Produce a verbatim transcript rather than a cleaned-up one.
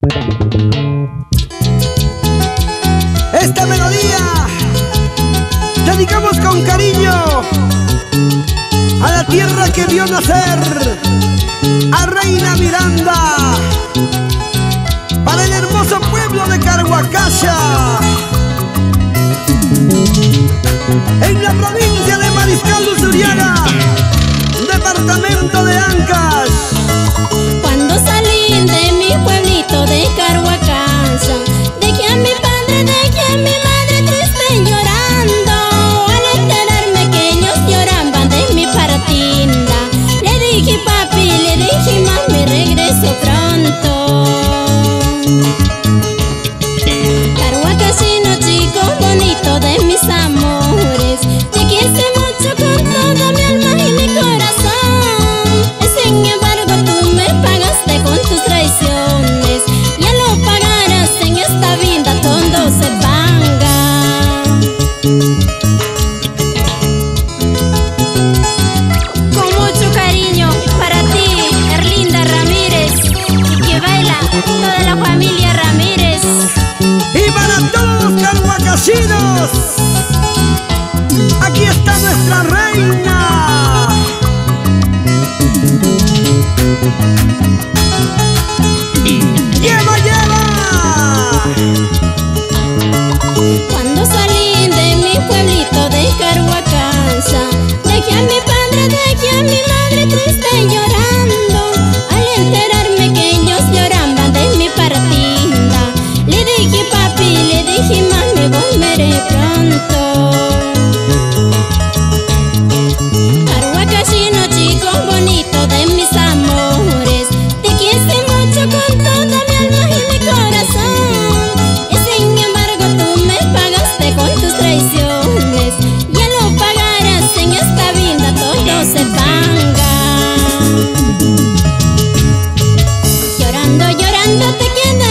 Esta melodía dedicamos con cariño a la tierra que vio nacer a Reina Miranda, para el hermoso pueblo de Carhuacasha, en la provincia de Mariscal Luzuriaga, departamento de Ancash. Cuando salí de mi pueblito de Carhuacasha, dejé a mi padre, dejé a mi madre triste llorando. Al enterarme que ellos lloraban de mi partida, le dije papi, le dije mami, regreso pronto. Carhuacashino, chico bonito de mis amores, te quise mucho con toda mi alma y mi corazón. Sin embargo tú me pagaste con tus traiciones, ya lo pagarás en esta vida, todo se paga. Con mucho cariño para ti, Erlinda Ramírez, y que baila toda la familia Ramírez. Y para todos los carhuacashinos, aquí está nuestra reina. ¡Lleva, lleva! Cuando salí de mi pueblito de Carhuacasha, dejé a mi padre, dejé a mi madre triste llorando. Al enterarme que ellos lloraban de mi partida, le dije papi, le dije mami, volveré pronto. Carhuacashino, chico bonito de mis amores, te quise mucho con toda mi alma y mi corazón. Y sin embargo tú me pagaste con tus traiciones, ya lo pagarás en esta vida, todo se paga. Llorando, llorando te quedas